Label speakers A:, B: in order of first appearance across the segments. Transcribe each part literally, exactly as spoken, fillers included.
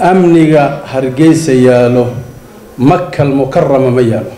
A: أمنيغا هرقيسا يالو مكة المكرمة ميالو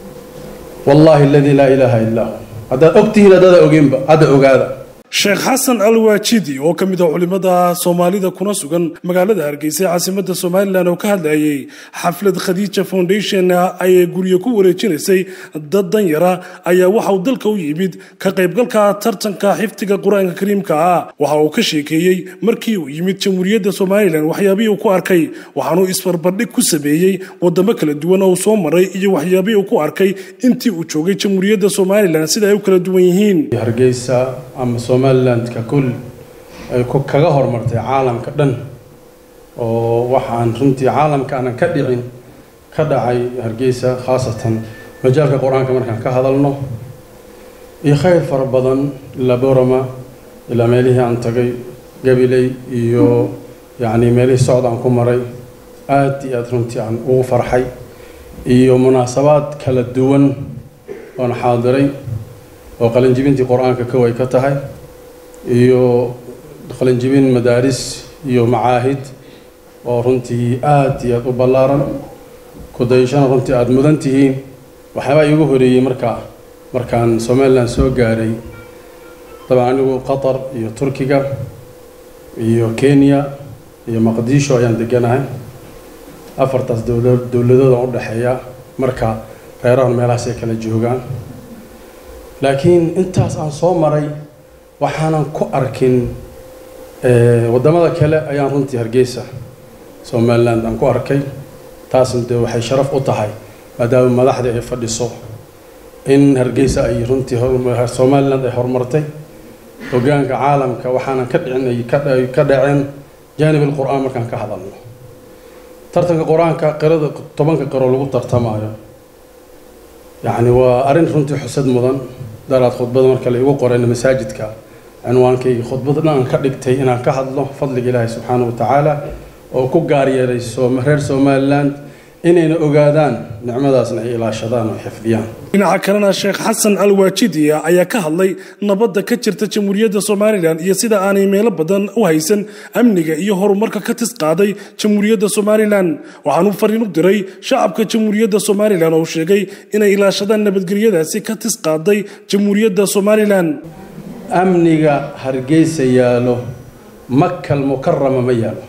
A: والله الذي لا إله إلا هو هذا أكتي هذا أوجيمبا هذا أوجادا
B: sheekh xasan alwaajidi oo ka mid ah culimada Soomaalida kuna sugan magaalada Hargeysa caasimadda Soomaaliland oo ka hadlayay xaflad Khadija Foundation ay guriyo ku wareejinaysay dad danyara ayaa waxa uu dalka u yimid ka qaybgalka tartanka xifdiga Quraanka Kariimka ah waxa uu ka sheekeeyay markii uu yimid Jamhuuriyadda Soomaaliland waxyaabihii uu ku arkay waxaanu isbarbardhig ku sameeyay wadamo kala duwan oo soo maray iyo waxyaabihii uu ku arkay intii uu joogay Jamhuuriyadda Soomaaliland sida ay u kala duwan yihiin
A: Hargeysa ama Somaliland ككل كجاه هرمرت عالم كدن ووحن رنتي عالم كأنا كدعين كدعي هرجيسة خاصة مجال القرآن كمان كان كهذا لنا يخيل فربضن لبورما إلى ماله عن تجي قبلي يو يعني ماله صعد عن كمري آتي أترنتي عن وفرحي يو مناسبات كلا الدون وأنا حاضري وقال جبنتي قرآن ككوي كتهاي iyo daqalan jibin madaaris iyo macaahid oo runtii aad iyo u balaaran ku dayashana runtii aad mudan tihiin waxba igu horeeyay marka markaan Somaliland soo gaaray tabaan anigu Qatar iyo Turkiga iyo Kenya iyo Muqdisho ayaan deganahay afartaas dawlad dawladooda u dhaxeeya marka reerahan meelahaas ay kala joogaan laakiin intaas aan soo maray waxaanan ku arkin wadamada kale ayaan runtii Hargeysa Somaliland aan ku arkay taasna waxay sharaf u tahay maadaama madaxda ay fadhiso in Hargeysa ay runtii Somaliland ay horumartay hogaanka caalamka waxaanan ka dhicinay ka dhaceen janib al-Qur'aan markaan ka hadalno tartanka Qur'aanka qirada tobanka qiro lagu tartamayo yani waa arin runtii xusad mudan daraad khudbada marka la igu qorayna masaajidka عنوانكي خطبتنا أن كدقتي إن كهضله فضل الله سبحانه وتعالى وكو غاريري سو مهرير Somaliland إننا أوغادان نعمداسنا إلى شدان وحفظيان
B: dhinaca kalena sheekh xasan alwaajidi ayaa ka hadlay nabadda ka jirta Jamhuuriyadda Soomaaliland iyo sida aanay meelo badan u haysan amniga iyo horumarka ka tis qaaday Jamhuuriyadda Soomaaliland waxaanu fariin u diray shacabka Jamhuuriyadda Soomaaliland oo sheegay inay ilaashadaan nabadgelyadaasi ka tis qaaday Jamhuuriyadda Soomaaliland
A: أمنيغا هرقيسا يالو مكة المكرمة ميالو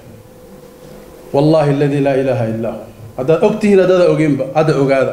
A: والله الذي لا إله إلا هو هذا أكتي هذا أوجيمبا هذا أوجادا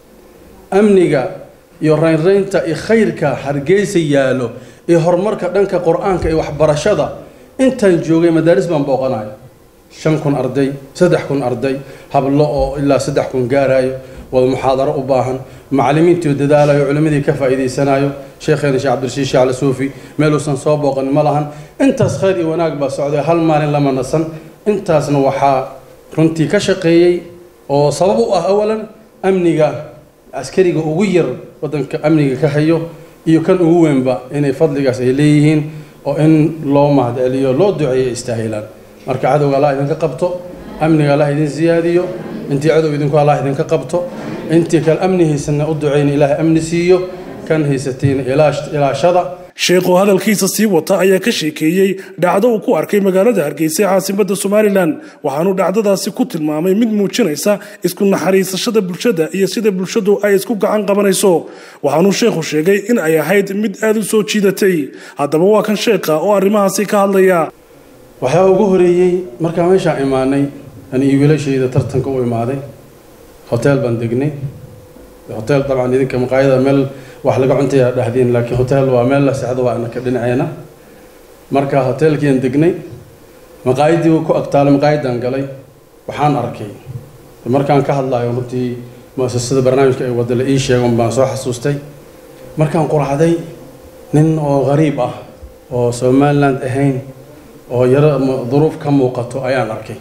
A: أمنيغا يورين رينتا إخيرك هرقيسا يالو يهرمرك دنك قرآنك يوحبر شدا أنت نجوغي مدارس من بوغناي شنكون أرضي سدحكون أرضي هبلو إلا سدحكون قاراي والمحاضرة أباهن معلمين توددالا علماء كفا إذا سنايو شيخنا الشيخ عبد الرشيد على صوفي ميلو سن صوبق ملهن انت خير وناق بسعودي هل مال لما نسن انت سنوحا كنتي كشقي او سببه اولا امنيغا عسكريغا ugu yar wadanka amniga ka hayo iyo kan ugu weynba inay fadligaas ay leeyihiin oo in loo mahadceliyo loo duceeyo istaahilan marka cadowga Allah idin ka qabto amniga Allah idin ziyaadiyo intii cadow idinku Allah idin ka qabto intii kal amnihiisna u duceeyeen Ilaahay amni siiyo كان هيستين إلاش إلاشدا
B: sheekhu hadalkiisa sii wata ayaa ka sheekeeyay dhacdo uu ku arkay magaalada Hargeysa caasimadda Somaliland waxaanu dhacdadaasi ku tilmaamay mid muujinaysa isku naxariisashada bulshada iyo sida bulshadu ay isku gacan qabanayso waxaanu sheekhu sheegay in ay ahayd mid aad u soo jiidatay haddaba waa kan sheekha oo arrimahaasi ka hadlaya
A: waxa ugu horeeyay marka meesha imaanay ani wiilashayda tartanka u imaaday hotel baan degnay hotel طبعا idinka maqaayada meel wax laga cuntay dhahdeen laakiin hotel waa meel la saxdo waa anaka dhinacayna marka hotelkiin degnay maqaayadii ku agtaal maqaayadan galay waxaan arkay markaan ka hadlayo runtii muasasada barnaamijka ay wada la ii sheegan baan soo xasuustay markaan quraacday nin oo qariib ah oo Somaliland ahayn oo yara duruuf ka muuqato ayaan arkay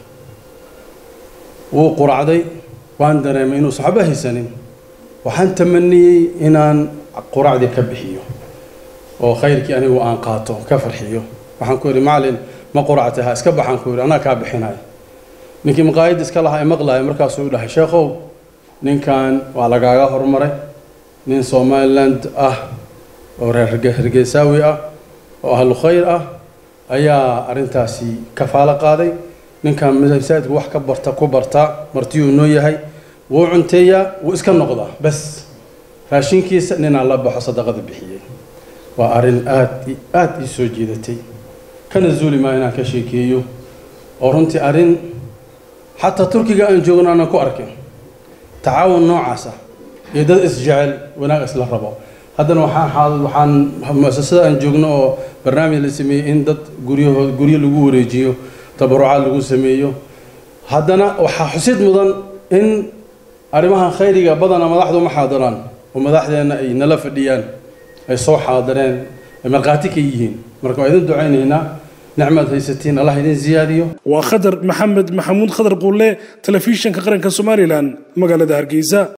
A: wuu quraacday waan dareemay inuu saxaba haysanin waxaan tamaniyay inaan quraacdi ka bixiyo oo khayrkii anigu aan qaato ka farxiyo waxaan ku yiri macallin ma quraactaha iska baxan ku yiri ana ka bixinay ninkii maqaayad iska lahaa ay maqlaay markaas uu dhahay sheekhow ninkan waa lagaaga hormaray nin Somaliland ah oo reer Hargeysawi ah oo ahlu khayr ah ayaa arintaasi kafaala qaaday ninkan masaajidka wax ka barta ku barta martiyuu noo yahay wuu cunteeyaa wuu iska noqdaa bas raashinkiisa ninaa la baxo sadaqada bixiyey waa arrin aad aad ii soo jiidatay kana zuuli maa inaan ka sheekeeyo oo runtii arrin xataa turkiga aan joogno aanan ku arkin tacaawun noocaasa iyo dad isjecel wanaag isla rabo haddana waxaan waxaan mu'asasada aan joogno oo barnaamij la sameeyey in dad guryahood guryo lagu wareejiyo tabarucaad lagu sameeyo haddana waxaa xusid mudan in arrimahan khayriga badana madaxdu ma xaadiraan oo madaxdeena ay nala fadhiyaan ay soo xaadireen ay marqaati ka yihiin marka waa idin ducaynaynaa nicmad haysatiin allah idin ziyaadiyo
B: waa khadar maxamed maxamuud khadar quulle telefishinka qaranka Somaliland magaalada Hargeysa.